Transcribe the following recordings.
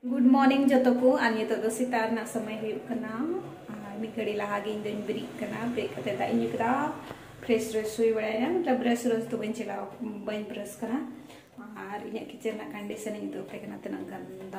Good morning जो को आनी तो सेता समय मिकड़ी लहागे इन ब्रेक ब्रेक दादा फ्रेश फ्रेश हुई बड़ा मतलब ब्रश रस तो बी चला बी ब्रश और इन किचन कंडीशन इन पे तना गंदा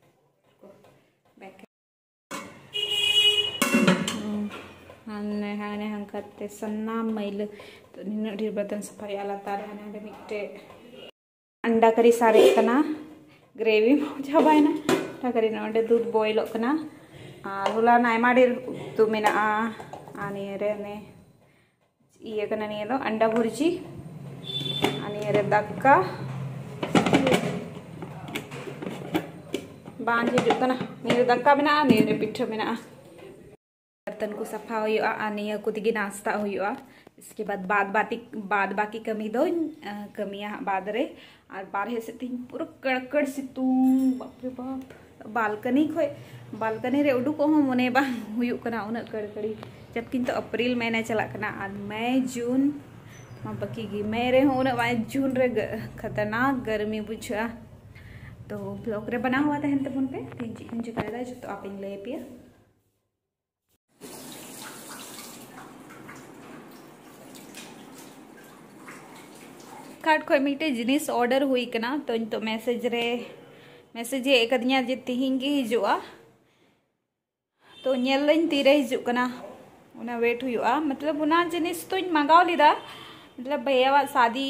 हाँ हंकते सन्ना मैल तो नीन ढेर बर्तन सफाई लातार हाँ मिट्टे अंडा करी सारे ग्रेवी चाबाना अंडा करी ना दूध बॉइल और होला आयमा ढेर उतु मेना निये निये अंडा भुर्जी निये दाका बांध हिजुना निये दाका मेना निये पिठा मेना बर्तन को सफा हुआ निये को तिगी नाश्ता हुआ। इसके बाद बाकी कमी दो कमिया बाद रे और बारहे से तीन पूरा कड़कड़ सितुंग बाप रे बाप बालकनी रे उडुक मने बांग उन कड़कड़ी जबकि तो अप्रैल महीना चलाना और मई जून बाकी गी मई रे उन जून रे खतरनाक गर्मी बुझा। तो ब्लॉग रे बना हुआ तहन तबन पे तीन चीज चिकायदा जो तो आप इन ले पिया कार्ड खो मिटे जिनिस ऑर्डर हुई कना तो मैसेज एक दिया जे तिहिं गे हिजुआ तो नेलइन तीरे हिजुकना उना वेट हुआ मतलब उना जिनिस तो मंगाव लीदा मतलब भैया शादी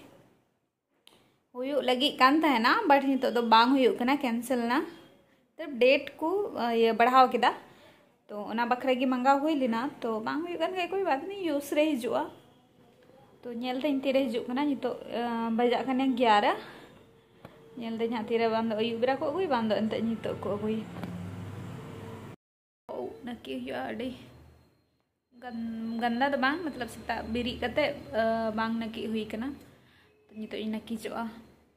हुई लगी कान था ना बट नितो तो बांग हुई कना कैंसिल ना तब डेट को ये बढ़ाव किदा तो उना बखरे की मंगाव हुई लेना तो बांग हुई कन कोई बात नहीं यूस रे हिजुआ तो नेल दिन तीरे हिजुकना नितो बजा कने 11 नेल दिन तीरे बांध अयुब बेरा को अगुई बांध एंते नितो को अगुई ओ नकी हुआ अड़ी गंदा तो बांग मतलब सेता बिरी कते बांग नकी हुई कना तो नितो इ नकी जोआ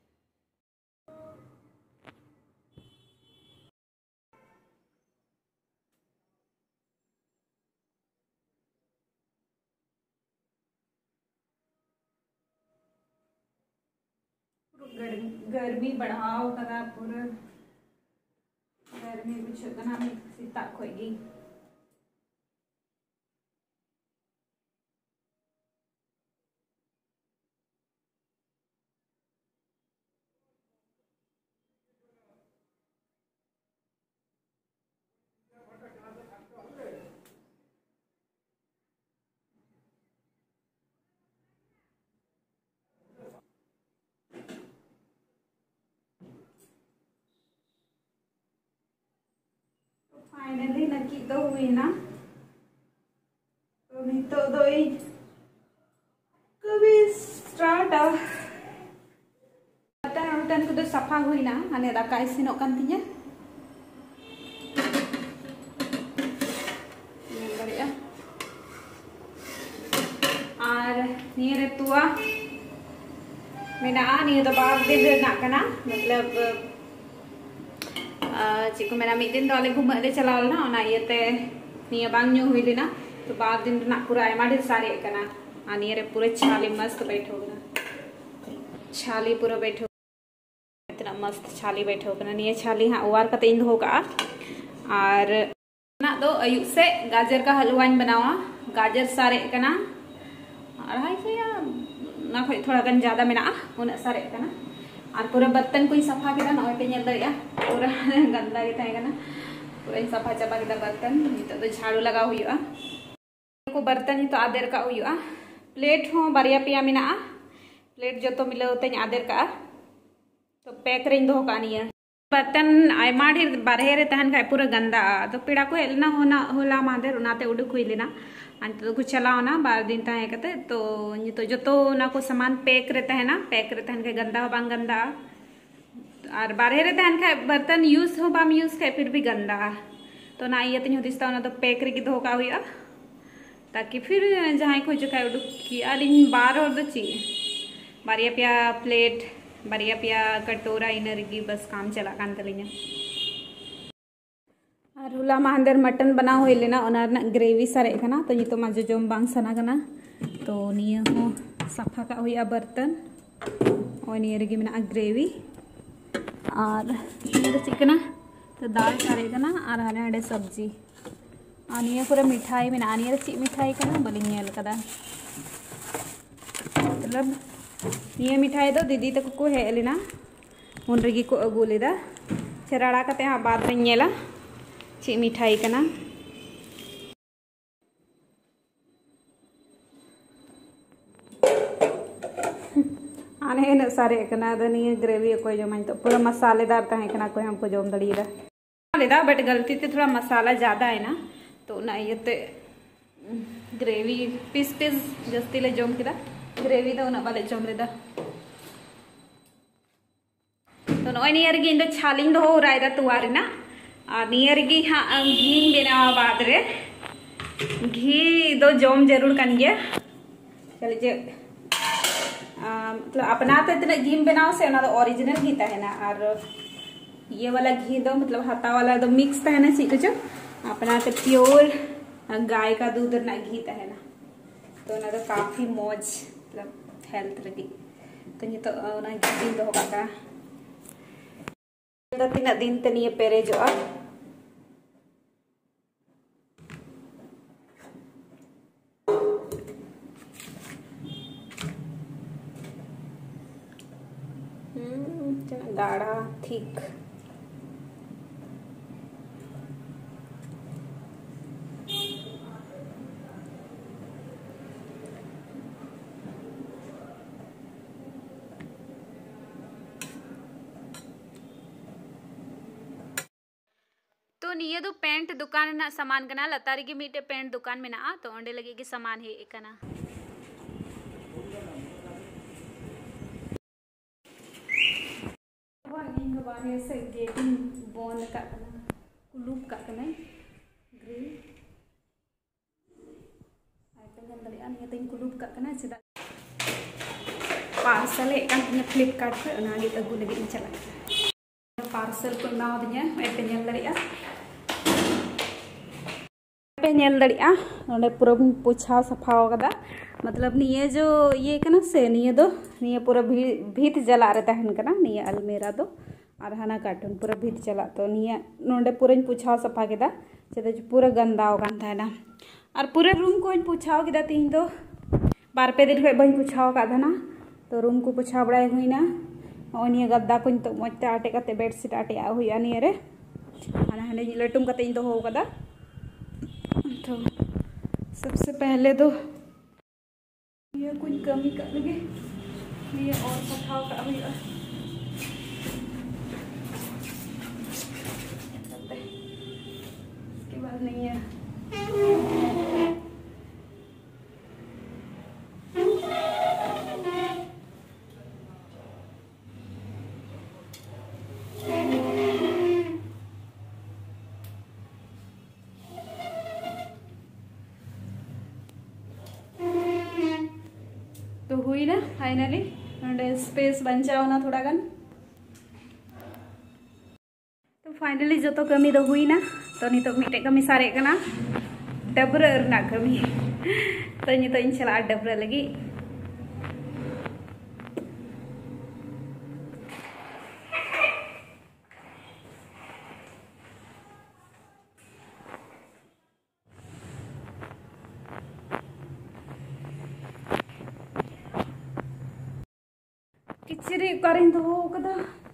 गर्मी बढ़ाओ कदा पूरा गर्मी कुछ कना सीता खोएगी फाइनली नकी तो हुई ना तो नहीं तो दो ही कभी स्टार्ट बर्तन को तो सफा हुई ना हने दाका इसिनो कान तिnya और निये रे तुआ मेना निये तो बार दिन ना कना मतलब चिको मेरा मिद दिन तो घूम चलाव ना इते निये बांग न्यू हुई लेना तो बार दिन ना पूरा आयमा ढेर सारे कना आ निये रे पूरा छाली मस्त बैठो छाली पूरा बैठो इतना मस्त छाली बैठो निये छाली हाँ उवार कते इन दो का और ना दो अयुब से गाजर का हलवा बनावा गाजर सारे कना अढ़ाई सौ या ना खोई थोड़ा गन ज्यादा मेना उन सारे कना और पूरा बर्तन को सफा के ना पे पूरा गंदा के तहना पूरा सफा चाबा के बर्तन नितो तो झाड़ू लगा हुआ को बर्तन तो आदेर का हुआ प्लेट हो बारिया पिया मेना प्लेट जो तो मिलाव ते आदेर का तो पैक रे दो कानिया बर्तन आयमा ढेर बारहे रे तहन खाय पूरा गंदा तो पेड़ा को हेलना होना होला मादेर उनाते उडुक हुई लेना अंत तो कुछ चलाओ ना बार दिन तहे कते तो नितो जो तो ना को सामान पैक रे तहना पैक रे तहन के गंदा हो बांग गंदा और बारहे रे तहन खाय बर्तन यूज हो बाम यूज खाय फिर भी गंदा तो ना ये तीन दिस्ता ना तो पैक रे की दो का हुआ ताकि फिर जहां को जो खाय उडुक की आलिन बार और दो ची बारिया पिया प्लेट बारिया पिया कटोरा इनर की बस काम चला कान तलिया और हुला माहंदर मटन बना हुई लेना उनारना ग्रेवी सारे कना तो नितो मा जोम बांग सना कना तो निया हो सफा का हुआ बर्तन और निया रेगी मेना ग्रेवी और चिकना तो दाल सारे कना और हाने हाने सब्जी और निया पूरा मिठाई में निया ची मिठाई कना बलिंग नेल कदा मतलब निया मिठाई दो दीदी तक को हे लेना उन रेगी को अगू लेदा चराड़ा कते हाँ बाद में नेला ची मिठाई कना आने न सारे कना दनिया ग्रेवी को जमाई तो पूरा मसालेदार तहे कना कोई हमको जोम दड़ीदा लेदा बट गलती से थोड़ा मसाला ज़्यादा है ना तो ना ये ते ग्रेवी पीस पीस जस्ती ले जोम किदा ग्रेवी दो ना वाले जोम लेदा तो नॉय नियर गी इंदो छालिंग दो हो रायदा तुआरी ना और नियर गी हाँ घी बेना बाद रे घी दो जोम जरूर कन गया चल जे मतलब अपना तो इतना घी बनाओ से ना तो ओरिजिनल घी है ना और ये वाला घी दो मतलब हाथा वाला दो मिक्स है ना सीख जो अपना तो प्योर गाय का दूध ना घी है ना तो ना तो काफी मौज मतलब हेल्थ लगी तो ये तो ना घी दो का तीन दिन ते निये पेरे जो गाढ़ा ठीक तो निये दो पेंट दुकान ना सामान कना लतारी की मीटे पेंट दुकान में ना तो अंडे लगे की सामान है कना से गेटिंग बॉन का लूप का ग्रिल आई पे ये तीन को लूप का चेदा पार्सल है फ्लिपकार्ट पे ना गे अगू लगे चला पार्सल को ना दिया पे पे पूरा पोछा सफा कदा मतलब निये जो ये कना से निये दो निये पूरा भीत जला रहता है निये अलमेरा दो और हाना कार्टून पूरा भीत चला तो निये नोंडे पूरा पोछा सफा केदा चेदा पूरा गंदा था ना और पूरा रूम को पोछाव केदा तीन दो बार पे दिन बी पोछाव का ना तो रूम को पोछा बड़ा हुई ना और निये गद्दा को तो मजते आटे करते बेडशीट आटे हुआ निये रे हाना हाने लटुम करते दो कदा तो सबसे पहले तो ये कुछ कमी कर लगे ये और सफाव का हुआ इसके बाद नहीं है तो हुई ना फाइनली स्पेस बचाओ ना थोड़ा गन तो फाइनली जो तो कमी दो हुई ना तो नितो मिटे कमी सारे कना डबरा रना कमी तो नितो इन चला डबरा लगी किचरी करें तो कदा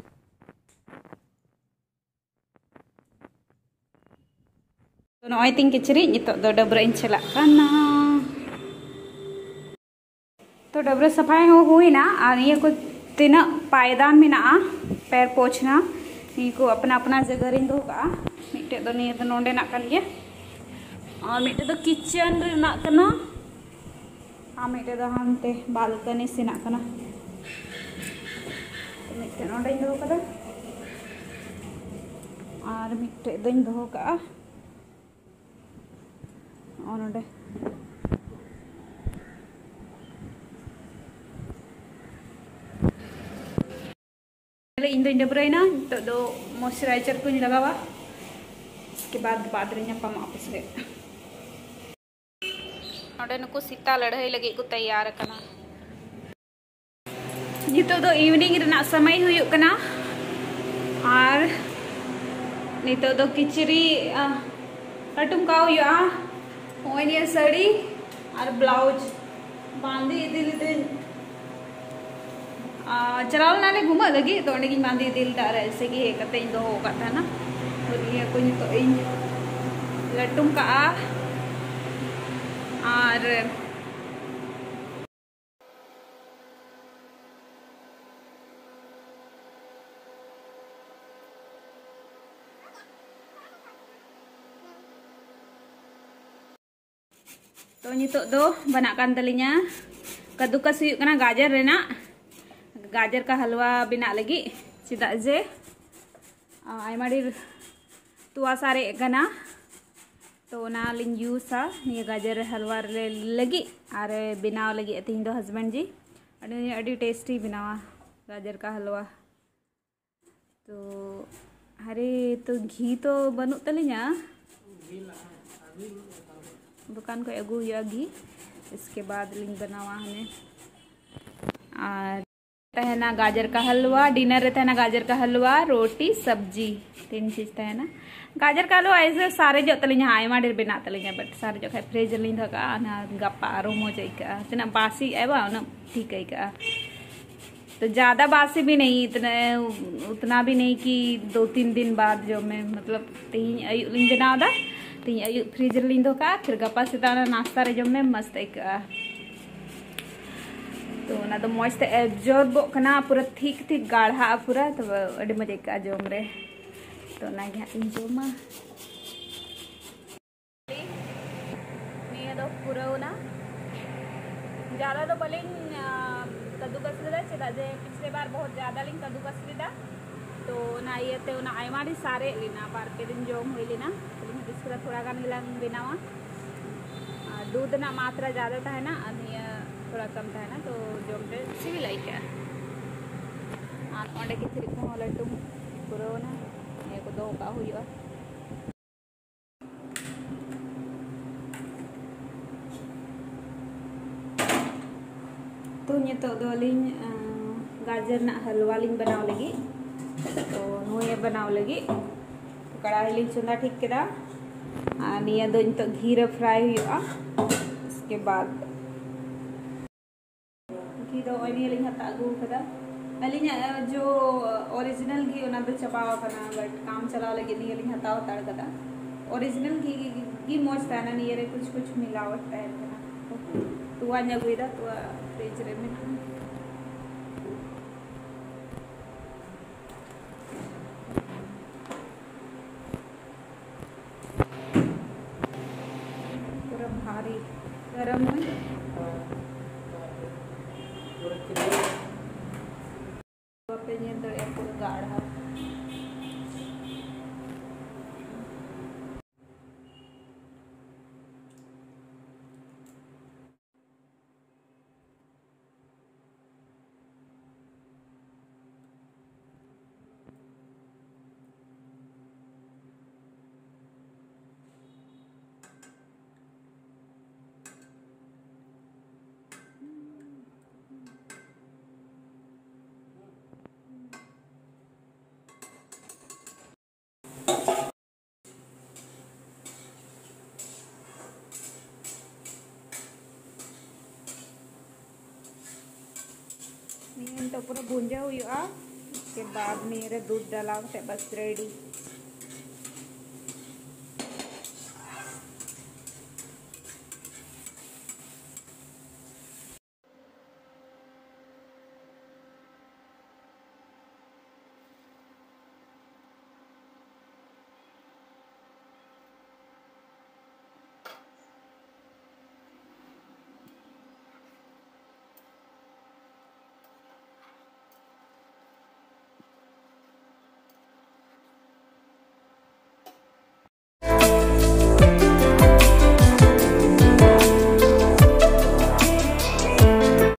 तो नॉय तीन किचरी नितो दो डबरा इन चला कना तो डबरा सफाई हो हुई ना और ये को तीन पायदान में ना पैर पोछना ये को अपना अपना जगह रिंद होगा मिट्टे दो नहीं तो नोंडे ना कर गया और मिट्टे तो किचन रे ना करना हाँ मिट्टे तो हम ते बालकनी से ना करना मिट्टे नोंडे दो कदा और मिट्टे दो दो का और नोंडे इन दो डबराइना तो दो मॉइस्चराइजर को लगावा इसके बाद रे पामा आपस रे नोंडे नुको सीता लड़ाई लगे को तैयार करना नितो दो इवनिंग रेना समय हुयुक कना और नितो दो किचरी लटुम का हुआ होय निया साड़ी और ब्लाउज बांधी दिल चलाव नाले घुमा लगी तो अंडे बांधी दिल तार ऐसे कि कते इन दो होगा था ना तो ये को तो इन लटुम का और तो नितो दो बना कान तलिnya कद्दूकस हुयुग कना गाजर रेना गाजर का हलवा बना लगी चिदा जे आयमा ढेर तुआ सारे कना तो ना लिंग यूसा निया गाजर हलवा रे लगी और बनाव लगी तीन दो हस्बैंड जी अड़ी टेस्टी बनावा गाजर का हलवा तो अरे तो घी तो बनू तलिnya दुकान को अगू हुआ घी इसके बाद लिंग बनावा हमें और तहना गाजर का हलवा डिनर रहता है ना गाजर का हलवा रोटी सब्जी 3 चीज तहना गाजर का हलवा ऐसे सारे जो तलिnya आयमा ढेर बना तलिnya बट सारे जो खाए फ्रिज लिंग धका ना गप्पा आरो मोज आइका तना बासी एबा ना ठीक आइका तो ज़्यादा बासी भी नहीं उतना भी नहीं कि 2-3 दिन बाद जो मैं मतलब तीन अयु लिंग बनावदा तीन अयु फ्रिज लिंग धका फिर गप्पा सेता नाश्ता रे जो में मस्त आइका तो ना तो मौज ते एब्जॉर्ब कना पूरा ठीक गाढ़ा पूरा तो अड़ी मजा का जोम रे तो ना गया इन जोमा निया दो पूरा ना ज़्यादा तो बलिंग कद्दूकस लेदा चला जे पिछले बार बहुत ज़्यादा लिंग कद्दूकस लेदा तो ना ये ते ना आयमाड़ी सारे लेना बार के दिन जोम हुई लेना इसको थोड़ा गान गिलांग बनावा दूध ना मात्रा ज़्यादा था है ना थोड़ा कम था ना तो जो सिविल आई क्या अंडे किचरी को लड्डू पूरा ना ये को दो का हुआ तो ये तो दोलिंग गाजर ना हलवा लिंग बनाव लगी तो नुए बनाव लगी तो कढ़ाई लिंग चुंदा ठीक केदा निया दो तो घी रे फ्राई हुआ इसके बाद घी दो ओनी लिंग हता अगू कदा अलिnya जो ओरिजिनल घी ओना दो चबावा कना बट काम चला लगे निया लिंग हता उतार कदा ओरिजिनल घी मोज था ना निया रे कुछ मिलावट है कना तो anya गुइदा तो फ्रिज रे में पूरा भारी गरम में पूरा गाढ़ा तो पूरा भूंजा हुआ उसके बाद मेरे दूध डाला बस रेडी।